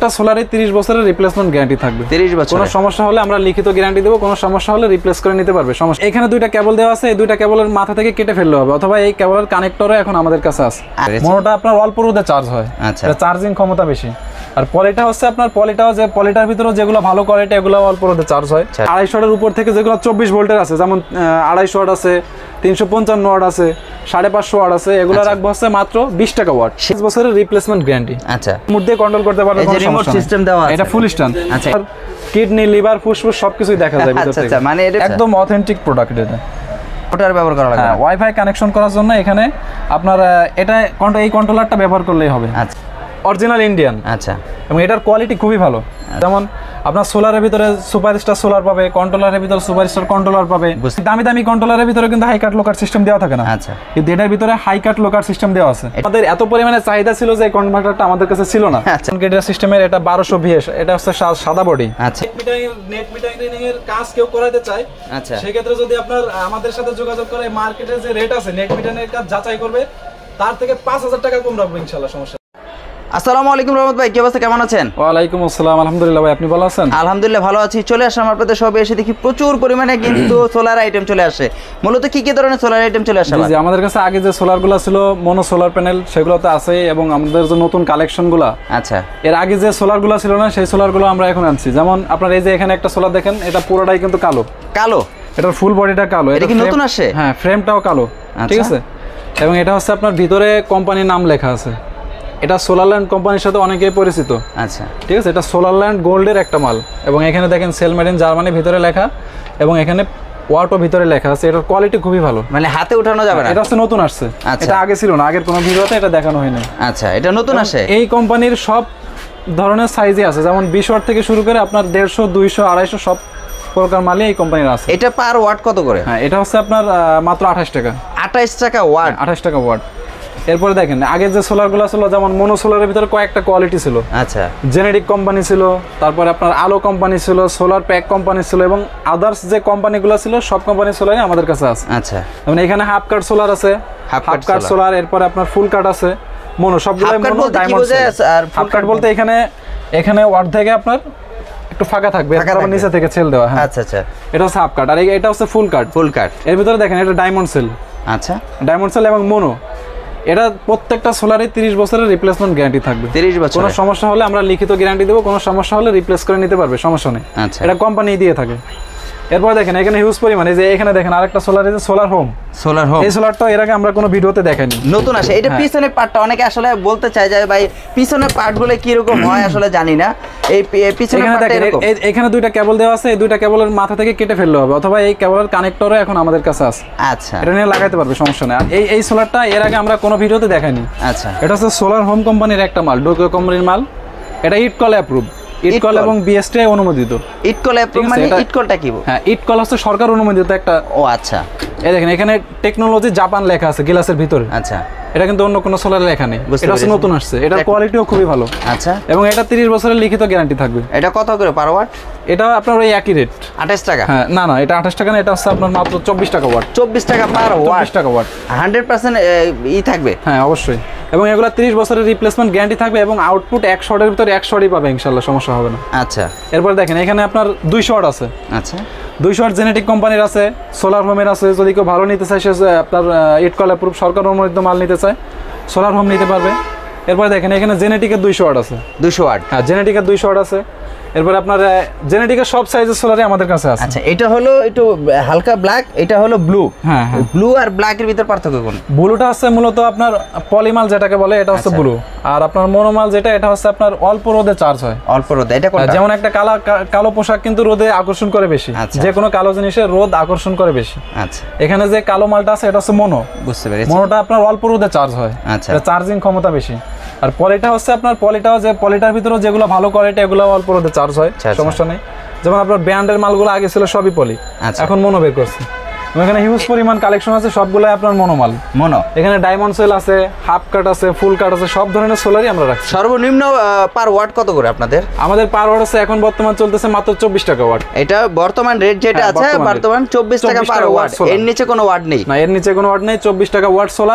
প্রত্যেকটা সোলারে 30 বছরের replacement guarantee থাকবে। 30 বছর কোনো সমস্যা হলে আমরা লিখিত গ্যারান্টি দেব, কোনো সমস্যা হলে রিপ্লেস করে নিতে পারবে। সমস্যা এখানে দুইটা কেবল দেওয়া আছে, এই দুইটা কেবলের মাথা থেকে কেটে ফেললে হবে, অথবা এই কেবলের কানেক্টরও এখন আমাদের কাছে আছে। মোনোটা আপনার অল্প রোদে চার্জ হয়, এটা চার্জিং ক্ষমতা বেশি। আর পলিটা হচ্ছে আপনার পলিটাও যে পলিটার ভিতরে যেগুলো ভালো কোয়ালিটি এগুলো অল্প রোদে চার্জ হয়। 250 ওয়াটের উপর থেকে যেগুলো 24 ভোল্টের আছে, যেমন 250 ওয়াট আছে, 355 ওয়াট আছে, 550 ওয়াট আছে, এগুলো রাখবো হচ্ছে মাত্র 20 টাকা ওয়াট। 6 বছরের রিপ্লেসমেন্ট গ্যারান্টি। আচ্ছা, মধ্যে কন্ট্রোল করতে পারবে, এই যে রিমোট সিস্টেম দেওয়া আছে, এটা ফুল স্ট্যান্ড। আচ্ছা, কিডনি, লিভার, ফুসফুস সবকিছুই দেখা যায় ভিতর থেকে। আচ্ছা, মানে এটা একদম অথেন্টিক প্রোডাক্ট। এটা ওটার ব্যবহার করা লাগবে, ওয়াইফাই কানেকশন করার জন্য এখানে আপনার এটা এই কন্ট্রোলারটা ব্যবহার করলেই হবে। আচ্ছা, অরিজিনাল ইন্ডিয়ান। আচ্ছা, এবং এটার কোয়ালিটি খুবই ভালো। যেমন আপনার সোলারের ভিতরে সুপারস্টার সোলার পাবে, কন্ট্রোলারের ভিতরে সুপারস্টার কন্ট্রোলার পাবে। দামি দামি কন্ট্রোলারের ভিতরে কিন্তু হাই কাট লোকার সিস্টেম দেওয়া থাকে না। আচ্ছা, কিন্তু এটার ভিতরে হাই কাট লোকার সিস্টেম দেওয়া আছে। আমাদের এত পরিমাণে চাহিদা ছিল যে কনভার্টারটা আমাদের কাছে ছিল না। এটার সিস্টেমের এটা 1200 VS, এটা হচ্ছে সাদা বডি। আচ্ছা, নেট মিটারিং এর কাজ কেউ করাতে চায়, আচ্ছা, সেই ক্ষেত্রে যদি আপনার আমাদের সাথে যোগাযোগ করে, মার্কেটে যে রেট আছে নেট মিটারিং এর কাজ যাচাই করবে, তার থেকে 5000 টাকা কম রাখবো ইনশাআল্লাহ, সমস্যা। আসসালামু আলাইকুম রহমত ভাই, কি অবস্থা, কেমন আছেন? ওয়ালাইকুম আসসালাম, আলহামদুলিল্লাহ ভাই, আপনি ভালো আছেন? আলহামদুলিল্লাহ ভালো আছি। চলে আসলাম আপনাদের সবে, এসে দেখি প্রচুর পরিমাণে কিন্তু সোলার আইটেম চলে আসে। মূলত কি কি ধরনের সোলার আইটেম চলে আসে? জি, আমাদের কাছে আগে যে সোলারগুলো ছিল মনো সোলার প্যানেল, সেগুলো তো আছে, এবং আমাদের যে নতুন কালেকশনগুলো, আচ্ছা, এর আগে যে সোলারগুলো ছিল না সেই সোলারগুলো আমরা এখন আনছি। যেমন আপনার এই যে এখানে একটা সোলার দেখেন, এটা পুরোটাই কিন্তু কালো কালো, এটার ফুল বডিটা কালো। এটা কি নতুন আসে? হ্যাঁ, ফ্রেমটাও কালো, ঠিক আছে। এবং এটা হচ্ছে আপনার ভিতরে কোম্পানির নাম লেখা আছে। এটা সোলারল্যান্ড কোম্পানির সাথে অনেকেই পরিচিত, আচ্ছা, ঠিক আছে। এটা সোলারল্যান্ড গোল্ডের একটা মাল, এবং এখানে দেখেন সেল মেড ইন জার্মানি ভিতরে লেখা, এবং এখানে ওয়াটও ভিতরে লেখা আছে। এটার কোয়ালিটি খুবই ভালো, মানে হাতে উঠানো যাবে না। এটা হচ্ছে নতুন আসছে, এটা আগে ছিল না, আগের কোনো ভিডিওতে এটা দেখানো হয়নি। আচ্ছা, এটা নতুন আসে। এই কোম্পানির সব ধরনের সাইজে আছে, যেমন 20 ওয়াট থেকে শুরু করে আপনার 150, 200, 250 সব প্রকার মালই এই কোম্পানির আছে। এটা পার ওয়াট কত করে? হ্যাঁ, এটা হচ্ছে আপনার মাত্র 28 টাকা। 28 টাকা ওয়াট? 28 টাকা ওয়াট। এরপরে দেখেন আগে যে সোলারগুলো ছিল, যেমন মনো সোলারের ভিতরে কয়েকটা কোয়ালিটি ছিল, আচ্ছা, জেনেরিক কোম্পানি ছিল, তারপরে আপনার আলো কোম্পানি ছিল, সোলার প্যাক কোম্পানি ছিল, এবং আদার্স যে কোম্পানিগুলো ছিল সব কোম্পানির সোলারই আমাদের কাছে আছে। আচ্ছা, মানে এখানে হাফ কাট সোলার আছে, হাফ কাট সোলার, এরপরে আপনার ফুল কাট আছে, মনো, সবগুলো মনো ডায়মন্ড। আর হাফ কাট বলতে এখানে ওয়াট থেকে আপনার একটু ফাঁকা থাকবে, তারপর নিচে থেকে সেল দেওয়া। হ্যাঁ, আচ্ছা আচ্ছা, এটা হচ্ছে হাফ কাট, আর এটা হচ্ছে ফুল কাট। ফুল কাট এর ভিতরে দেখেন এটা ডায়মন্ড সেল, আচ্ছা, ডায়মন্ড সেল এবং মনো। এটা প্রত্যেকটা সোলারে 30 বছরের রিপ্লেসমেন্ট গ্যারান্টি থাকবে। 30 বছর। কোনো সমস্যা হলে আমরা লিখিত গ্যারান্টি দেব, কোনো সমস্যা হলে রিপ্লেস করে নিতে পারবে, সমস্যা নেই। আচ্ছা, এটা কোম্পানি দিয়ে থাকে। এরপর দেখেন এখানে হিউজ পরিমাণে, যে এখানে দেখেন আরেকটা সোলার, এই যে সোলার হোম। এই সোলারটা এর আগে আমরা কোনো ভিডিওতে দেখাইনি, নতুন আসে। এটা পিছনের পার্টটা অনেকে আসলে বলতে চায় যে ভাই পিছনের পার্টগুলো কি রকম হয় আসলে জানি না। এই পিছনের পার্টটা এরকম, এখানে দুইটা কেবল দেওয়া আছে, এই দুইটা কেবলের মাথা থেকে কেটে ফেললে হবে, অথবা এই কেবলের কানেক্টরও এখন আমাদের কাছে আছে। আচ্ছা, এটা নিয়ে লাগাইতে পারবে, সমস্যা নেই। আর এই সোলারটা এর আগে আমরা কোনো ভিডিওতে দেখাইনি। আচ্ছা, এটা হচ্ছে সোলার হোম কোম্পানির একটা মাল, ডোকো কোম্পানির মাল। এটা ইটকল অ্যাপ্রুভ, ইটকল এবং বিএসটিআই অনুমোদিত। ইটকল অ্যাপ্রুভ মানে ইটকলটা কি? হ্যাঁ, ইটকল হচ্ছে সরকার অনুমোদিত একটা। ও আচ্ছা, এই দেখেন এখানে টেকনোলজি জাপান লেখা আছে গ্লাসের ভিতরে। আচ্ছা, এটা কিন্তু অন্য কোনো সোলারে লেখা নেই, এটা হচ্ছে নতুন আসছে। এটার কোয়ালিটিও খুবই ভালো। আচ্ছা, এবং এটা 30 বছরের লিখিত গ্যারান্টি থাকবে। এটা কত করে পার ওয়াট? এটা আপনার ওই একই রেট, 28 টাকা। হ্যাঁ, না না, এটা 28 টাকা না, এটা হচ্ছে আপনার মাত্র 24 টাকা ওয়াট। 24 টাকা পার ওয়াট? 24 টাকা ওয়াট, 100% ই থাকবে। হ্যাঁ, অবশ্যই। এবং এগুলা 30 বছরের রিপ্লেসমেন্ট গ্যারান্টি থাকবে, এবং আউটপুট 1 শটের ভিতরে 1 শটই পাবে ইনশাআল্লাহ, সমস্যা হবে না। আচ্ছা, এরপর দেখেন এখানে আপনার 2 শট আছে। আচ্ছা, 2 শট জেনেটিক কোম্পানির আছে, সোলার হোমের আছে। যদি কেউ ভালো নিতে চায়, সে আপনার ইটকল অ্যাপ্রুভ সরকার অনুমোদিত মাল নিতে চায়, সোলার হোম নিতে পারবে। এরপর দেখেন এখানে জেনেটিকের 200 ওয়াট আছে। 200 ওয়াট? হ্যাঁ, জেনেটিকের 200 ওয়াট আছে। এরপর আপনার জেনেটিকের সব সাইজের সোলারই আমাদের কাছে আছে। আচ্ছা, এটা হলো একটু হালকা ব্ল্যাক, এটা হলো ব্লু। হ্যাঁ, ব্লু আর ব্ল্যাকের ভিতর পার্থক্য কোন? ব্লুটা হচ্ছে মূলত আপনার পলিমাল যেটাকে বলে, এটা হচ্ছে ব্লু। আর আপনার মনোমাল যেটা, এটা হচ্ছে আপনার অল্প রোদে চার্জ হয়। অল্প রোদে? এটা কোনটা? যেমন একটা কালো পোশাক কিন্তু রোদে আকর্ষণ করে বেশি, যে কোনো কালো জিনিসের রোদ আকর্ষণ করে বেশি। আচ্ছা, এখানে যে কালো মালটা আছে এটা হচ্ছে মনো। বুঝতে পেরেছি। মনোটা আপনার অল্প রোদে চার্জ হয়, আচ্ছা, চার্জিং ক্ষমতা বেশি। আর পলিটা হচ্ছে আপনার পলিটাও যে পলিটার ভিতরে যেগুলো ভালো কোয়ালিটি, এগুলো অল্প রোদে চার্জ হয়, সমস্যা নেই। যেমন আপনার ব্র্যান্ডের মালগুলো আগে ছিল সবই পলি, এখন মনো বের করছে। এখানে হিউজ পরিমাণ কালেকশন আছে, সবগুলাই আপনার মনোমাল। মনো, এখানে ডায়মন্ড সেল আছে, হাফ কাট আছে, ফুল কাট আছে, সব ধরনের সোলারই আমরা রাখছি। সর্বনিম্ন পার ওয়াট কত করে আপনাদের? আমাদের পার ওয়াট আছে এখন বর্তমান চলতেছে মাত্র 24 টাকা ওয়াট। এটা বর্তমান রেট যেটা আছে, বর্তমান 24 টাকা পার ওয়াট। এর নিচে কোনো ওয়াট নেই? না, এর নিচে কোনো ওয়াট নেই। 24 টাকা ওয়াট সোলার,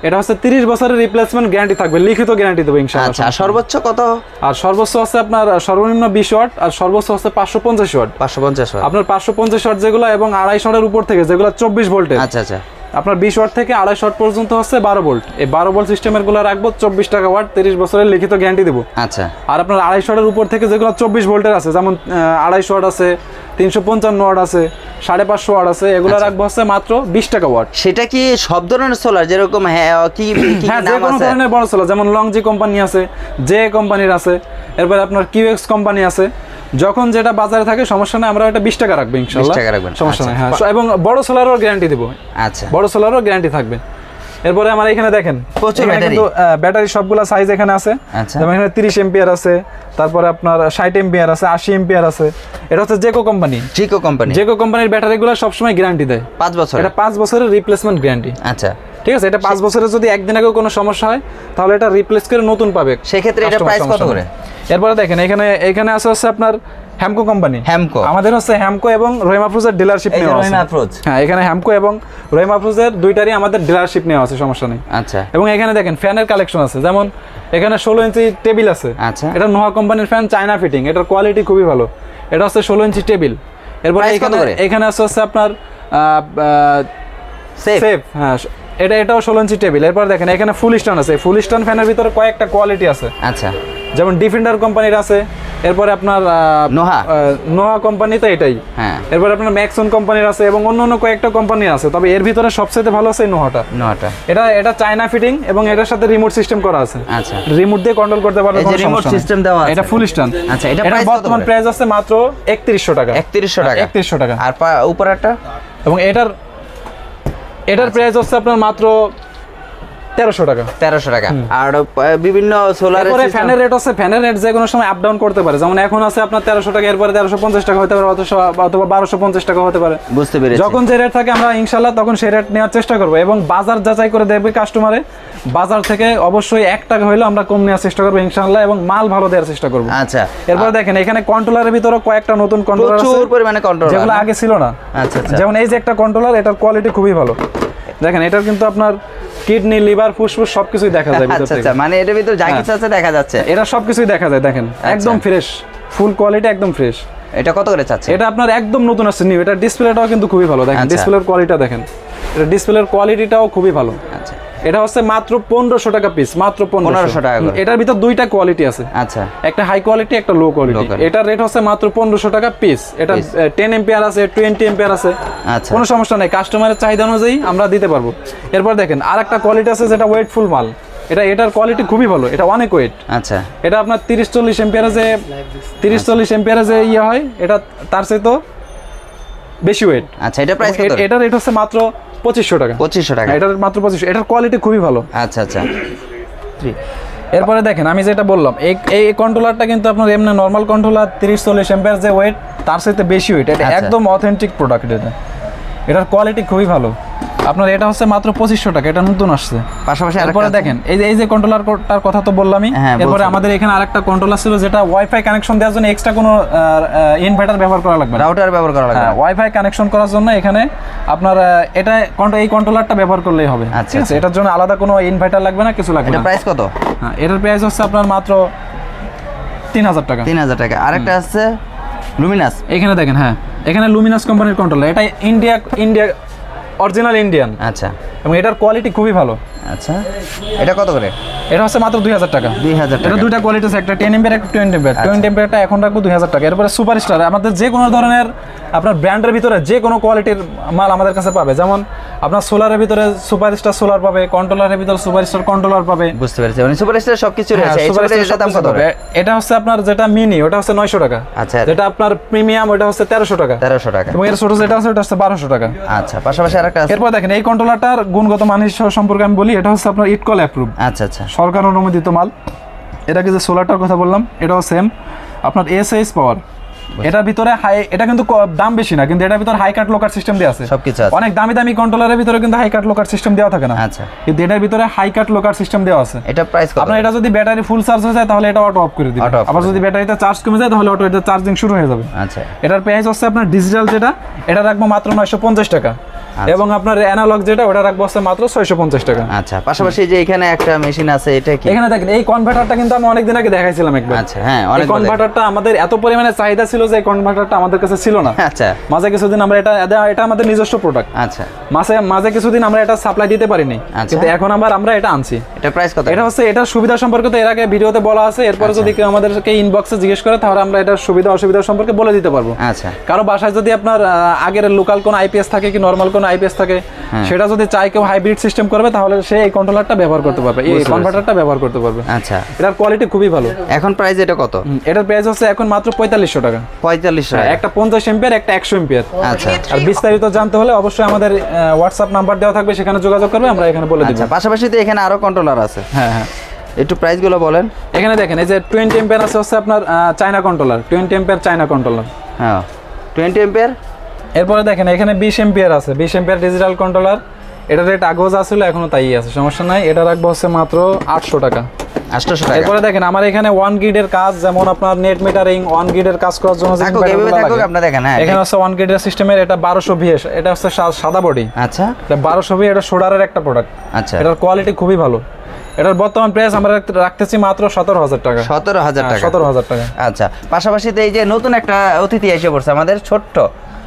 এটা হচ্ছে 30 বছরের রিপ্লেসমেন্ট গ্যারান্টি থাকবে, লিখিত গ্যারান্টি দেবো ইনশাআল্লাহ। আচ্ছা, সর্বোচ্চ কত? আর সর্বোচ্চ হচ্ছে আপনার সর্বনিম্ন 20 ওয়াট আর সর্বোচ্চ হচ্ছে 550 ওয়াট। 550 ওয়াট আপনার 550 ওয়াট যেগুলো এবং 250 ওয়াটের উপর থেকে যেগুলো 24 ভোল্টের, আচ্ছা আচ্ছা, আপনার 20 ওয়াট থেকে 250 ওয়াট পর্যন্ত হচ্ছে 12 ভোল্ট। এই 12 ভোল্ট সিস্টেমের গুলো রাখবো 24 টাকা ওয়াট, 30 বছরের লিখিত গ্যারান্টি দেবো। আচ্ছা, আর আপনার 250 ওয়াটের উপর থেকে যেগুলো 24 ভোল্টের আছে, যেমন 250 ওয়াট আছে, 355 ওয়াট আছে, 550 ওয়াট আছে, এগুলো রাখবো হচ্ছে মাত্র 20 টাকা ওয়াট। সেটা কি সব ধরনের সোলার যেরকম কি হ্যাঁ, যে কোনো ধরনের বড় সোলার, যেমন লংজি কোম্পানি আছে, জে কোম্পানির আছে, এরপরে আপনার কিউএক্স কোম্পানি আছে। যখন যেটা বাজারে থাকে সমস্যা নাই, আমরা এটা 20 টাকা রাখবো ইনশাআল্লাহ, 20 টাকা রাখবেন, সমস্যা নাই। হ্যাঁ, এবং বড় সোলারও গ্যারান্টি দেবো। আচ্ছা, বড় সোলারও গ্যারান্টি থাকবে। এরপরে আমার এখানে দেখেন প্রচুর ব্যাটারি, ব্যাটারি সবগুলা সাইজ এখানে আছে। আচ্ছা, যেমন এখানে 30 এম্পিয়ার আছে, তারপরে আপনার 60 এম্পিয়ার আছে, 80 এম্পিয়ার আছে। এটা হচ্ছে জেকো কোম্পানি। জেকো কোম্পানির ব্যাটারিগুলো সবসময় গ্যারান্টি দেয় 5 বছর। এটা 5 বছরের রিপ্লেসমেন্ট গ্যারান্টি। আচ্ছা, ঠিক আছে। এটা 5 বছরের যদি একদিন আগেও কোনো সমস্যা হয় তাহলে এটা রিপ্লেস করে নতুন পাবে। সেক্ষেত্রে এটা প্রাইস কত করে? এরপরে দেখেন এখানে আছে হচ্ছে আপনার হ্যামকো কোম্পানি। আমাদের হচ্ছে হ্যামকো এবং রহিমা ফ্রুজের ডিলারশিপ নেওয়া আছে। হ্যাঁ, এখানে হ্যামকো এবং রহিমা ফ্রুজের দুইটারই আমাদের ডিলারশিপ নেওয়া আছে, সমস্যা নেই। আচ্ছা, এবং এখানে দেখেন ফ্যানের কালেকশন আছে, যেমন এখানে 16 ইঞ্চি টেবিল আছে। আচ্ছা, এটা নোহা কোম্পানির ফ্যান, চায়না ফিটিং, এটার কোয়ালিটি খুবই ভালো। এটা হচ্ছে 16 ইঞ্চি টেবিল। এরপরে এখানে আছে হচ্ছে আপনার সেফ। হ্যাঁ, এটাও 16 ইঞ্চি টেবিল। এরপর দেখেন এখানে ফুল স্ট্যান্ড আছে। ফুল স্ট্যান্ড ফ্যানের ভিতরে কয়েকটা কোয়ালিটি আছে। আচ্ছা, যেমন ডিফেন্ডার কোম্পানির আছে, এরপরে আপনার নোহা কোম্পানি তো এটাই। হ্যাঁ, এরপর আপনার ম্যাক্সন কোম্পানির আছে এবং অন্য কয়েকটা কোম্পানি আছে, তবে এর ভিতরে সবচেয়ে ভালো আছে নোহাটা। এটা চায়না ফিটিং এবং এটার সাথে রিমোট সিস্টেম করা আছে। আচ্ছা, রিমোট দিয়ে কন্ট্রোল করতে পারবে, কোনো রিমোট সিস্টেম দেওয়া আছে। এটা ফুল স্ট্যান্ড। আচ্ছা, এটা বর্তমান প্রাইস আছে মাত্র 3100 টাকা। 3100 টাকা। আর উপরেরটা? এবং এটার প্রাইস হচ্ছে আপনার মাত্র 1300 টাকা। 1300 টাকা। আর বিভিন্ন সোলার ফ্যানের রেট আছে, ফ্যানের রেট যে কোনো সময় আপ ডাউন করতে পারে। যেমন এখন আছে আপনার 1300 টাকা, এরপরে 1350 টাকা হতে পারে, অথবা 1250 টাকা হতে পারে। বুঝতে পেরেছি। যখন যে রেট থাকে আমরা ইনশাআল্লাহ তখন সেই রেট নেওয়ার চেষ্টা করব এবং বাজার যাচাই করে দেখবে কাস্টমারে। বাজার থেকে অবশ্যই 1 টাকা হইলেও আমরা কম নেওয়ার চেষ্টা করব ইনশাআল্লাহ, এবং মাল ভালো দেওয়ার চেষ্টা করব। আচ্ছা, এরপর দেখেন এখানে কন্ট্রোলারের ভিতরে কয়েকটা নতুন কন্ট্রোলার আছে, প্রচুর পরিমাণে কন্ট্রোলার যেগুলো আগে ছিল না। আচ্ছা, যেমন এই যে একটা কন্ট্রোলার, এটার কোয়ালিটি খুবই ভালো। দেখেন এটার কিন্তু আপনার কিডনি, লিভার, ফুসফুস সবকিছুই দেখা যায় ভিতর থেকে। আচ্ছা, মানে এর ভিতর যা কিছু আছে দেখা যাচ্ছে, এটা সবকিছুই দেখা যায়। দেখেন একদম ফ্রেশ, ফুল কোয়ালিটি, একদম ফ্রেশ। এটা কত করে চাচ্ছে? এটা আপনার একদম নতুন আসছে, নিউ। এটা ডিসপ্লেটাও কিন্তু খুবই ভালো। দেখেন ডিসপ্লের কোয়ালিটিটা দেখেন, এটা ডিসপ্লের কোয়ালিটিটাও খুবই ভালো। আচ্ছা, এটা হচ্ছে মাত্র 1500 টাকা পিস, মাত্র 1500 টাকা। এটার ভিতর দুইটা কোয়ালিটি আছে। আচ্ছা, একটা হাই কোয়ালিটি, একটা লো কোয়ালিটি। এটার রেট হচ্ছে মাত্র 1500 টাকা পিস। এটা 10 এম্পিয়ার আছে, 20 এম্পিয়ার আছে। আচ্ছা, কোনো সমস্যা নেই, কাস্টমারের চাহিদা অনুযায়ী আমরা দিতে পারবো। এরপর দেখেন আরেকটা কোয়ালিটি আছে যেটা ওয়েটফুল মাল। এটার কোয়ালিটি খুবই ভালো, এটা অনেক ওয়েট। আচ্ছা, এটা আপনার 30-40 এম্পিয়ারে যে ইয়ে হয়, এটা তার চেয়ে তো বেশি ওয়েট। আচ্ছা, এটা প্রাইস কত? এটা রেট হচ্ছে মাত্র 2500 টাকা। 2500 টাকা। এটার মাত্র 2500। এটার কোয়ালিটি খুবই ভালো। আচ্ছা আচ্ছা। এরপরে দেখেন আমি যেটা বললাম, এই কন্ট্রোলারটা কিন্তু আপনার এমনি নর্মাল কন্ট্রোলার 30-40 এম্পিয়ার যে ওয়েট, তার সাথে বেশি ওয়েট। এটা একদম অথেন্টিক প্রোডাক্ট। এটার কোয়ালিটি খুবই ভালো। আপনার এটা হচ্ছে মাত্র 2500 টাকা, এটা নতুন আসছে। পাশাপাশি এরপরে দেখেন এই যে কন্ট্রোলারটার কথা তো বললামই। এরপরে আমাদের এখানে আরেকটা কন্ট্রোলার ছিল যেটা ওয়াইফাই কানেকশন দেওয়ার জন্য এক্সট্রা কোনো ইনভার্টার ব্যবহার করা লাগবে না, রাউটার ব্যবহার করা লাগবে না। ওয়াইফাই কানেকশন করার জন্য এখানে আপনার এই কন্ট্রোলারটা ব্যবহার করলেই হবে। ঠিক আছে, এটার জন্য আলাদা কোনো ইনভার্টার লাগবে না, কিছু লাগবে না। এটা প্রাইস কত? হ্যাঁ, এটার প্রাইস হচ্ছে আপনার মাত্র 3000 টাকা। 3000 টাকা। আরেকটা আছে লুমিনাস। এখানে দেখেন, হ্যাঁ, এখানে লুমিনাস কোম্পানির কন্ট্রোলার। এটা ইন্ডিয়া অরিজিনাল ইন্ডিয়ান। আচ্ছা, এবং এটার কোয়ালিটি খুবই ভালো। আচ্ছা, এটা কত করে? এটা হচ্ছে মাত্র 2000 টাকা। 2000 টাকা। এটা দুইটা কোয়ালিটি আছে, একটা 10 এম্পিয়ার, একটা 20 এম্পিয়ার। 20 এম্পিয়ারটা এখন রাখবো 2000 টাকা। এরপরে সুপারস্টার, আমাদের যে কোনো ধরনের আপনার ব্র্যান্ডের ভিতরে যে কোনো কোয়ালিটির মাল আমাদের কাছে পাবে। যেমন আপনার সোলারের ভিতরে সুপারস্টার সোলার পাবে, কন্ট্রোলারের ভিতরে সুপারস্টার কন্ট্রোলার পাবে। বুঝতে পেরেছি, মানে সুপারস্টার সবকিছু রয়েছে। এটার দাম কত হবে? এটা হচ্ছে আপনার যেটা মিনি, ওটা হচ্ছে 900 টাকা। আচ্ছা, যেটা আপনার প্রিমিয়াম, ওটা হচ্ছে 1300 টাকা। 1300 টাকা। এবং এর ছোট যেটা আছে ওটা হচ্ছে 1200 টাকা। আচ্ছা, পাশাপাশি আরেকটা আছে। এরপর দেখেন এই কন্ট্রোলারটার গুণগত মান সম্পর্কে আমি বলি। এটা হচ্ছে আপনার ইটকল অ্যাপ্রুভ। আচ্ছা আচ্ছা, সরকার অনুমোদিত মাল। এটাকে যে সোলারটার কথা বললাম, এটাও সেম আপনার এসএস পাওয়ার। এটার ভিতরে এটা কিন্তু দাম বেশি না, কিন্তু এটার ভিতরে হাই কাট লোকার সিস্টেম দেওয়া আছে। সবকিছু আছে। অনেক দামি কন্ট্রোলারের ভিতরে কিন্তু হাই কাট লোকার সিস্টেম দেওয়া থাকে না। আচ্ছা, কিন্তু এটার ভিতরে হাই কাট লোকার সিস্টেম দেওয়া আছে। এটা প্রাইস কত? আপনার এটা যদি ব্যাটারি ফুল চার্জ হয়ে যায় তাহলে এটা অটো অফ করে দিবে। আবার যদি ব্যাটারিতে চার্জ কমে যায় তাহলে অটো এটা চার্জিং শুরু হয়ে যাবে। আচ্ছা, এটার প্রাইস হচ্ছে আপনার ডিজিটাল যেটা, এটা রাখবো মাত্র 950 টাকা। এবং আপনার অ্যানালগ যেটা ওটা রাখবো হচ্ছে মাত্র 650 টাকা। আচ্ছা, পাশাপাশি যে এখানে একটা মেশিন আছে, এটা কি? এখানে দেখেন এই কনভার্টারটা কিন্তু আমি অনেকদিন আগে দেখাইছিলাম একবার। আচ্ছা, হ্যাঁ, অনেক কনভার্টারটা আমাদের এত পরিমাণে চাহিদা ছিল যে এই কনভার্টারটা আমাদের কাছে ছিল না। আচ্ছা, মাঝে কিছুদিন আমরা এটা আমাদের নিজস্ব প্রোডাক্ট। আচ্ছা, মাঝে কিছুদিন আমরা এটা সাপ্লাই দিতে পারিনি, কিন্তু এখন আমরা এটা আনছি। এটা প্রাইস কত? এটা হচ্ছে এটার সুবিধা সম্পর্কে তো এর আগে ভিডিওতে বলা আছে, এরপরে যদি কেউ আমাদেরকে ইনবক্সে জিজ্ঞেস করে তাহলে আমরা এটার সুবিধা অসুবিধা সম্পর্কে বলে দিতে পারবো। আচ্ছা, কারো বাসায় যদি আপনার আগের লোকাল কোন আইপিএস থাকে কি নরমাল কোন আইপিএস থাকে, সেটা যদি চাই কেউ হাইব্রিড সিস্টেম করবে তাহলে সে এই কন্ট্রোলারটা ব্যবহার করতে পারবে, এই কনভার্টারটা ব্যবহার করতে পারবে। আচ্ছা, এটার কোয়ালিটি খুবই ভালো। এখন প্রাইস এটা কত? এটার প্রাইস হচ্ছে এখন মাত্র 4500 টাকা। 4500 টাকা, একটা 50 এম্পিয়ার, একটা 100 এম্পিয়ার। আচ্ছা, আর বিস্তারিত জানতে হলে অবশ্যই আমাদের হোয়াটসঅ্যাপ নাম্বার দেওয়া থাকবে, সেখানে যোগাযোগ করবে, আমরা এখানে বলে দিব। আচ্ছা, পাশাপাশি তো এখানে আরো কন্ট্রোলার আছে। হ্যাঁ হ্যাঁ, একটু প্রাইসগুলো বলেন। এখানে দেখেন এই যে 20 এম্পিয়ার আছে হচ্ছে আপনার China controller, 20 ampere China controller. হ্যাঁ, 20 এম্পিয়ার। এরপরে দেখেন এখানে 20 এম্পিয়ার আছে, 20 এম্পিয়ার ডিজিটাল কন্ট্রোলার। এটা রেট আগেও যা ছিল এখনো তাই আছে, সমস্যা নাই। এটা রাখবো হচ্ছে মাত্র 800 টাকা। 800 টাকা। এরপরে দেখেন আমার এখানে 1 গ্রিডের কাজ, যেমন আপনার নেট মিটারিং 1 গ্রিডের কাজ করার জন্য যে আপনারা দেখেন, হ্যাঁ, এখানে হচ্ছে 1 গ্রিডের সিস্টেমের, এটা 1200 ভিএস, এটা হচ্ছে সাদা বডি। আচ্ছা, এটা 1200 ভি, এটা সোডারের একটা প্রোডাক্ট। আচ্ছা, এটার কোয়ালিটি খুবই ভালো। এটার বর্তমান প্রাইস আমরা রাখতেছি মাত্র 17000 টাকা। 17000 টাকা। 17000 টাকা। আচ্ছা, পাশাপাশি তো এই যে নতুন একটা অতিথি এসে পড়ছে আমাদের, ছোট্ট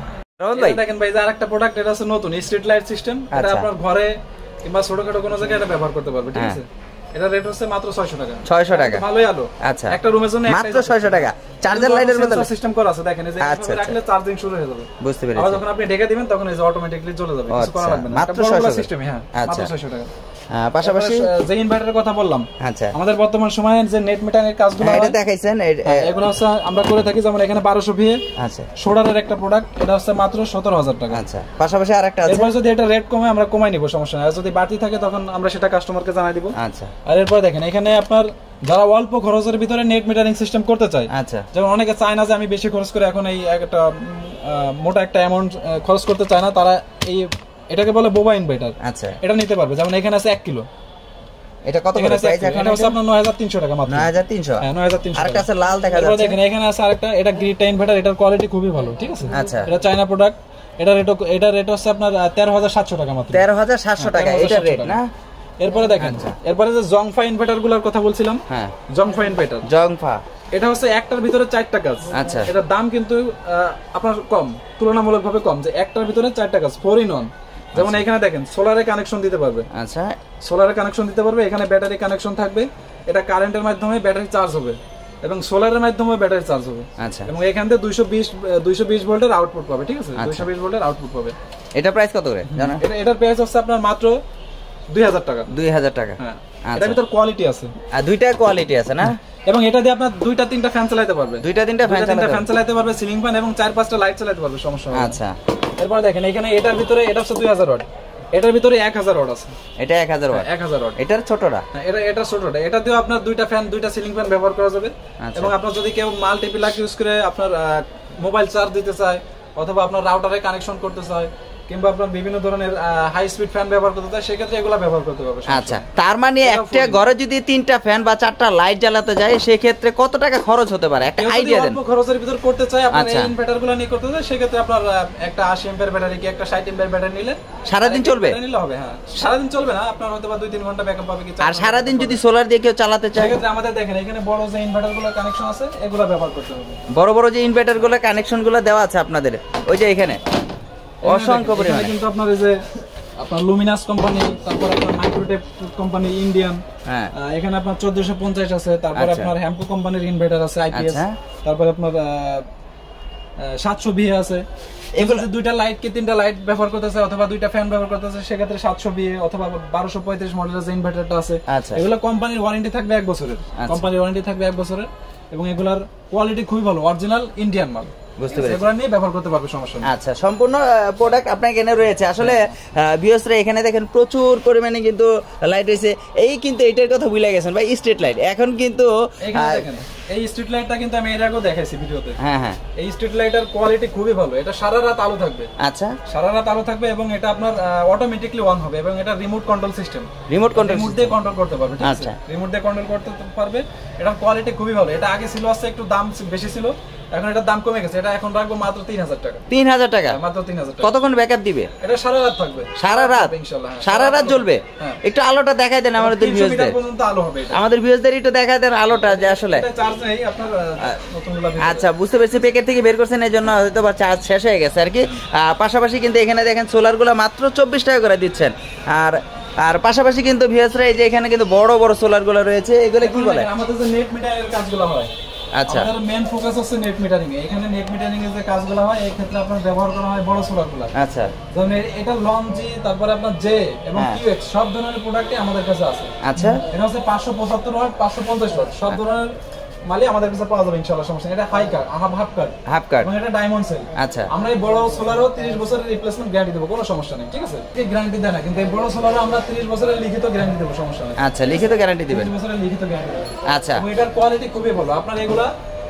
দেখেন ভাই, যে আরেকটা প্রোডাক্ট, এটা হচ্ছে নতুন স্ট্রিট লাইট সিস্টেম। এটা আপনার ঘরে কিংবা ছোটখাটো কোনো জায়গায় এটা ব্যবহার করতে পারবে, ঠিক আছে? এটা রেট হচ্ছে মাত্র 600 টাকা। 600 টাকা, ভালোই আলো। আচ্ছা, একটা রুমের জন্য মাত্র 600 টাকা। চার্জার লাইটের মধ্যে সিস্টেম করা আছে, দেখেন এই যে আচ্ছা, রাখলে চার্জিং শুরু হয়ে যাবে। বুঝতে পেরেছি। আবার যখন আপনি ঢেকে দিবেন তখন এই যে অটোমেটিক্যালি চলে যাবে, কিছু করা লাগবে না। মাত্র 600 সিস্টেম। হ্যাঁ, মাত্র 600 টাকা। পাশাপাশি যে ইনভার্টারের কথা বললাম, আচ্ছা, আমাদের বর্তমান সময়ে যে নেট মিটারের কাজগুলো এটা দেখাইছেন, এগুলো হচ্ছে আমরা করে থাকি। যেমন এখানে 1200 ভিএ, আচ্ছা, সোডারের একটা প্রোডাক্ট, এটা হচ্ছে মাত্র 17000 টাকা। আচ্ছা, পাশাপাশি আরেকটা আছে। এরপর যদি এটা রেট কমে আমরা কমাই নিব, সমস্যা নাই। আর যদি বাড়তি থাকে তখন আমরা সেটা কাস্টমারকে জানাই দিব। আচ্ছা, আর এরপর দেখেন এখানে আপনার যারা অল্প খরচের ভিতরে নেট মিটারিং সিস্টেম করতে চায়, আচ্ছা, যেমন অনেকে চায় না যে আমি বেশি খরচ করে এখন এই একটা মোটা একটা অ্যামাউন্ট খরচ করতে চায় না, তারা এই এটাকে বলে বোবা ইনভার্টার। আচ্ছা, এটা নিতে পারবে। যেমন এখানে আছে 1 কিলো। এটা কত করে প্রাইস? এটা হচ্ছে আপনার 9300 টাকা মাত্র। 9300। হ্যাঁ, 9300। আরেকটা আছে লাল দেখা এরপর যাচ্ছে। দেখেন এখানে আছে আরেকটা, এটা গ্রিড ইনভার্টার। এটার কোয়ালিটি খুবই ভালো, ঠিক আছে? আচ্ছা, এটা চায়না প্রোডাক্ট। এটা রেট হচ্ছে আপনার 13700 টাকা মাত্র। 13700 টাকা এটা রেট না? এরপরে দেখেন, এরপরে যে জংফা ইনভার্টার গুলোর কথা বলছিলাম। হ্যাঁ, জংফা ইনভার্টার। জংফা, এটা হচ্ছে একটার ভিতরে 4টা কাজ। আচ্ছা, এটার দাম কিন্তু আপনার কম, তুলনামূলকভাবে কম, যে একটার ভিতরে 4টা কাজ, 4 in 1। যেমন এখানে দেখেন সোলারে কানেকশন দিতে পারবে। আচ্ছা, সোলারে কানেকশন দিতে পারবে, এখানে ব্যাটারি কানেকশন থাকবে। এটা কারেন্টের মাধ্যমে ব্যাটারি চার্জ হবে এবং সোলারের মাধ্যমে ব্যাটারি চার্জ হবে। আচ্ছা, এবং এখান থেকে 220 ভোল্টের আউটপুট পাবে, ঠিক আছে? 220 ভোল্টের আউটপুট পাবে। এটা প্রাইস কত করে জানো? এটার প্রাইস হচ্ছে আপনার মাত্র 2000 টাকা। 2000 টাকা। হ্যাঁ, এটার ভিতর কোয়ালিটি আছে। আর দুইটা কোয়ালিটি আছে না? এবং এটা দিয়ে আপনার 2-3টা ফ্যান চালাতে পারবে। 2-3টা ফ্যান চালাতে পারবে, সিলিং ফ্যান এবং 4-5টা লাইট চালাতে পারবে, সমস্যা হবে না। আচ্ছা, এরপর দেখেন এখানে এটার ভিতরে, এটা হচ্ছে 2000 ওয়াট, এটার ভিতরে 1000 ওয়াট আছে। এটা 1000 ওয়াট। 1000 ওয়াট। এটার ছোটটা? এটা ছোটটা। এটা দিয়ে আপনার 2টা ফ্যান, 2টা সিলিং ফ্যান ব্যবহার করা যাবে। এবং আপনার যদি কেউ মাল্টিপ্লাগ ইউজ করে আপনার মোবাইল চার্জ দিতে চায়, অথবা আপনার রাউটারে কানেকশন করতে চায়, কিংবা আপনার বিভিন্ন ধরনের হাই স্পিড ফ্যান ব্যবহার করতে চায়, সেক্ষেত্রে এগুলা ব্যবহার করতে পারবে। আচ্ছা, তার মানে একটা ঘরে যদি 3টা ফ্যান বা 4টা লাইট জ্বালাতে যায়, সেক্ষেত্রে কত টাকা খরচ হতে পারে? একটা আইডিয়া দেন। অল্প খরচের ভিতর করতে চায়, আপনার এই ইনভার্টারগুলো নিয়ে করতে চায়, সেক্ষেত্রে আপনার একটা 80 এম্পিয়ার ব্যাটারি কি একটা 60 এম্পিয়ার ব্যাটারি নিলে সারাদিন চলবে? নিলে হবে। হ্যাঁ, সারাদিন চলবে না, আপনার হয়তো বা 2-3 ঘন্টা ব্যাকআপ পাবে কি। আর সারাদিন যদি সোলার দিয়ে কেউ চালাতে চায়, সেক্ষেত্রে আমাদের দেখেন এখানে বড় যে ইনভার্টারগুলো কানেকশন আছে, এগুলো ব্যবহার করতে হবে। বড় বড় যে ইনভার্টারগুলো কানেকশনগুলো দেওয়া আছে আপনাদের, ওই যে এখানে অসংখ্য পরিমাণে। কিন্তু আপনার এই যে আপনার লুমিনাস কোম্পানি, তারপর আপনার মাইক্রোটেক কোম্পানি ইন্ডিয়ান, হ্যাঁ, এখানে আপনার 1450 আছে। তারপর আপনার হ্যাম্পো কোম্পানির ইনভার্টার আছে আইপিএস। তারপর আপনার 700 ভিএ আছে। এগুলো 2টা লাইট কি 3টা লাইট ব্যবহার করতেছে, অথবা 2টা ফ্যান ব্যবহার করতেছে, সেক্ষেত্রে 700 ভিএ অথবা 1235 মডেলের যে ইনভার্টারটা আছে, এগুলো কোম্পানির ওয়ারেন্টি থাকবে 1 বছরের। কোম্পানির ওয়ারেন্টি থাকবে 1 বছরের, এবং এগুলার কোয়ালিটি খুবই ভালো, অরিজিনাল ইন্ডিয়ান মাল। বুঝতে পেরেছি। এগুলো নিয়ে ব্যবহার করতে পারবে, সমস্যা নেই। আচ্ছা, সম্পূর্ণ প্রোডাক্ট আপনার এখানে রয়েছে। আসলে ভিউয়ার্সরা এখানে দেখেন প্রচুর পরিমাণে কিন্তু লাইট রয়েছে। এই কিন্তু এটার কথা ভুলে গেছেন ভাই, স্ট্রিট লাইট। এখন কিন্তু এখানে দেখেন এই স্ট্রিট লাইটটা কিন্তু আমি এর আগেও দেখাইছি ভিডিওতে। হ্যাঁ হ্যাঁ, এই স্ট্রিট লাইটের কোয়ালিটি খুবই ভালো। এটা সারা রাত আলো থাকবে। আচ্ছা, সারা রাত আলো থাকবে, এবং এটা আপনার অটোমেটিক্যালি অন হবে, এবং এটা রিমোট কন্ট্রোল সিস্টেম। রিমোট দিয়ে কন্ট্রোল করতে পারবে, ঠিক আছে? রিমোট দিয়ে কন্ট্রোল করতে পারবে। এটার কোয়ালিটি খুবই ভালো। এটা আগে ছিল হচ্ছে একটু দাম বেশি ছিল, এখন এটার দাম কমে গেছে, এটা এখন রাখবো মাত্র 3000 টাকা। 3000 টাকা মাত্র 3000 টাকা। কতক্ষণ ব্যাকআপ দিবে? এটা সারা রাত থাকবে। সারা রাত? ইনশাআল্লাহ সারা রাত জ্বলবে। একটু আলোটা দেখাই দেন আমাদের ভিউয়ারদের। পর্যন্ত আলো হবে এটা। আমাদের ভিউয়ারদের একটু দেখাই দেন আলোটা, যে আসলে এটা চার্জ নেই আপনার নতুনগুলো। আচ্ছা, বুঝতে পেরেছি, প্যাকেট থেকে বের করছেন এই জন্য হয়তো বা চার্জ শেষ হয়ে গেছে আর কি। পাশাপাশি কিন্তু এখানে দেখেন সোলারগুলো মাত্র 24 টাকা করে দিচ্ছেন। আর পাশাপাশি কিন্তু ভিউয়ার্সরা এই যে এখানে কিন্তু বড় বড় সোলারগুলো রয়েছে, এগুলো কি বলে? আমাদের যে নেট মিটারের কাজগুলো হয়। আচ্ছা, আমাদের মেইন ফোকাস হচ্ছে নেট মিটারিং এ। এখানে নেট মিটারিং এর যে কাজগুলো হয় এই ক্ষেত্রে আপনার ব্যবহার করা হয় বড় সোলারগুলো। আচ্ছা, যেমন এটা লঞ্জি, তারপরে আপনার জে এবং কিউএক্স সব ধরনের প্রোডাক্টই আমাদের কাছে আছে। আচ্ছা, এটা হচ্ছে 575 ওয়াট, 550 ওয়াট সব ধরনের মালই আমাদের কাছে পাওয়া যাবে ইনশাআল্লাহ, সমস্যা নেই। এটা হাই কাট, হাফ কাট এবং এটা ডায়মন্ড সেল। আচ্ছা, আমরা এই বড় সোলারও 30 বছরের রিপ্লেসমেন্ট গ্যারান্টি দেব, কোনো সমস্যা নেই, ঠিক আছে? এই গ্যারান্টি দেয় না, কিন্তু এই বড় সোলারও আমরা 30 বছরের লিখিত গ্যারান্টি দেব, সমস্যা নেই। আচ্ছা, লিখিত গ্যারান্টি দিবেন? 30 বছরের লিখিত গ্যারান্টি দেব। আচ্ছা, এবং এটার কোয়ালিটি খুবই ভালো। আপনার এগুলা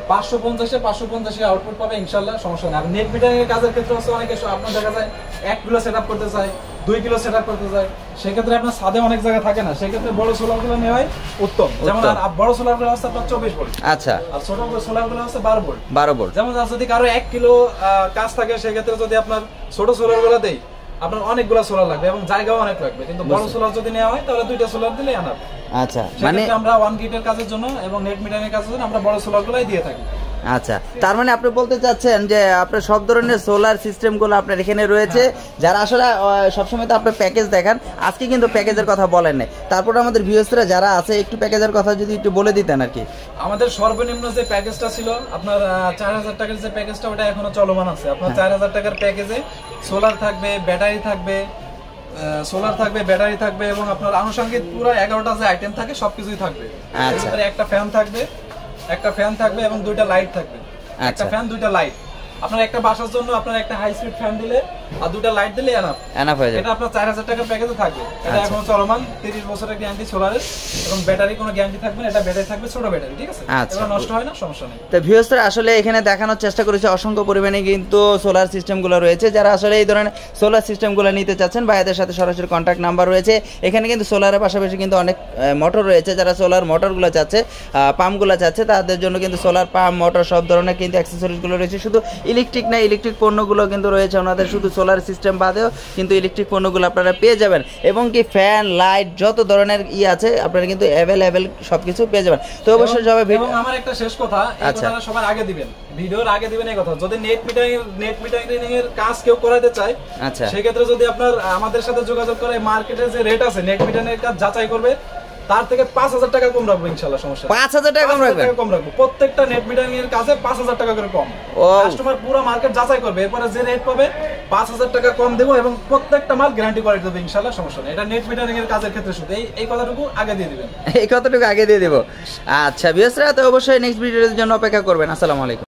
550 আউটপুট পাবে ইনশাআল্লাহ, সমস্যা নেই। আর নেট মিটারিং এর কাজের ক্ষেত্রে হচ্ছে অনেকে আপনার দেখা যায় 1 কিলো সেটআপ করতে চায়, 2 কিলো সেটআপ করতে চায়, সেক্ষেত্রে আপনার ছাদে অনেক জায়গা থাকে না, সেক্ষেত্রে বড় সোলারগুলো নেওয়াই উত্তম। যেমন আর বড় সোলারগুলো হচ্ছে আপনার 24 ভোল্ট। আচ্ছা, আর ছোট সোলারগুলো হচ্ছে 12 ভোল্ট। 12 ভোল্ট। যেমন যদি কারো 1 কিলো কাজ থাকে, সেক্ষেত্রে যদি আপনার ছোট সোলারগুলো দেই, আপনার অনেকগুলো সোলার লাগবে এবং জায়গাও অনেক লাগবে, কিন্তু বড় সোলার যদি নেওয়া হয় তাহলে 2টা সোলার দিলে আনার। আচ্ছা, মানে আমরা 1 গিটের কাজের জন্য এবং নেট মিটারের কাজের জন্য আমরা বড় সোলারগুলোই দিয়ে থাকি। আচ্ছা, তার মানে আপনি বলতে চাচ্ছেন যে আপনার সব ধরনের সোলার সিস্টেমগুলো আপনার এখানে রয়েছে, যারা আসলে সবসময় তো আপনার প্যাকেজ দেখান, আজকে কিন্তু প্যাকেজের কথা বলেন নাই। তারপর আমাদের ভিউয়ার্সরা যারা আছে একটু প্যাকেজের কথা যদি একটু বলে দিতেন আর কি। আমাদের সর্বনিম্ন যে প্যাকেজটা ছিল আপনার 4000 টাকার যে প্যাকেজটা, ওটা এখনো চলমান আছে। আপনার 4000 টাকার প্যাকেজে সোলার থাকবে, ব্যাটারি থাকবে, ব্যাটারি থাকবে এবং আপনার আনুষঙ্গিক পুরো 11টা যে আইটেম থাকে সবকিছুই থাকবে। আচ্ছা, একটা ফ্যান থাকবে এবং 2টা লাইট থাকবে। একটা ফ্যান, 2টা লাইট। আপনার একটা বাসার জন্য আপনার একটা হাই স্পিড ফ্যান দিলে আর 2টা লাইট দিলে এনাফ হয়ে যাবে। এটা আপনার 4000 টাকার প্যাকেজে থাকবে। এটা এখন চলমান 30 বছরের গ্যারান্টি সোলারের, এবং ব্যাটারি কোনো গ্যারান্টি থাকবে না। এটা ব্যাটারি থাকবে ছোট ব্যাটারি, ঠিক আছে? এটা নষ্ট হয় না, সমস্যা নেই। তো ভিউয়ার্সরা আসলে এখানে দেখানোর চেষ্টা করেছে অসংখ্য পরিমাণে কিন্তু সোলার সিস্টেমগুলো রয়েছে। যারা আসলে এই ধরনের সোলার সিস্টেমগুলো নিতে চাচ্ছেন, ভাইদের সাথে সরাসরি কন্ট্যাক্ট নাম্বার রয়েছে। এখানে কিন্তু সোলারের পাশাপাশি কিন্তু অনেক মোটর রয়েছে। যারা সোলার মোটরগুলো চাচ্ছে, পাম্পগুলো চাচ্ছে, তাদের জন্য কিন্তু সোলার পাম্প, মোটর সব ধরনের কিন্তু অ্যাক্সেসরিজগুলো রয়েছে। শুধু ইলেকট্রিক না, ইলেকট্রিক পণ্যগুলো কিন্তু রয়েছে ওনাদের, শুধু সোলার সিস্টেম বাদেও কিন্তু ইলেকট্রিক পণ্যগুলো আপনারা পেয়ে যাবেন। এবং কি ফ্যান, লাইট, যত ধরনের আছে আপনারা কিন্তু অ্যাভেলেবেল সবকিছু পেয়ে যাবেন। তো অবশ্যই সবাই আমার একটা শেষ কথা, এই কথাটা সবার আগে দিবেন, ভিডিওর আগে দিবেন এই কথা। যদি নেট মিটারিং এর কাজ কেউ করাতে চায়, আচ্ছা, সেই ক্ষেত্রে যদি আপনার আমাদের সাথে যোগাযোগ করে, মার্কেটে যে রেট আছে নেট মিটারিং এর কাজ যাচাই করবে, তার থেকে 5000 টাকা কম রাখবো ইনশাআল্লাহ, সমস্যা নেই। 5000 টাকা কম রাখবো প্রত্যেকটা নেট মিটারিং এর কাজে 5000 টাকা করে কম। কাস্টমার পুরো মার্কেট যাচাই করবে, এরপরে যে রেট পাবে 5000 টাকা কম দেবো এবং প্রত্যেকটা মাল গ্যারান্টি কোয়ালিটি দেবো ইনশাআল্লাহ, সমস্যা নেই। এটা নেট মিটারিং এর কাজের ক্ষেত্রে শুধু এই কথাটুকু আগে দিয়ে দিবেন। এই কথাটুকু আগে দিয়ে দেবো। আচ্ছা ভিউয়ার্সরা, তো অবশ্যই নেক্সট ভিডিওর জন্য অপেক্ষা করবেন। আসসালামু আলাইকুম।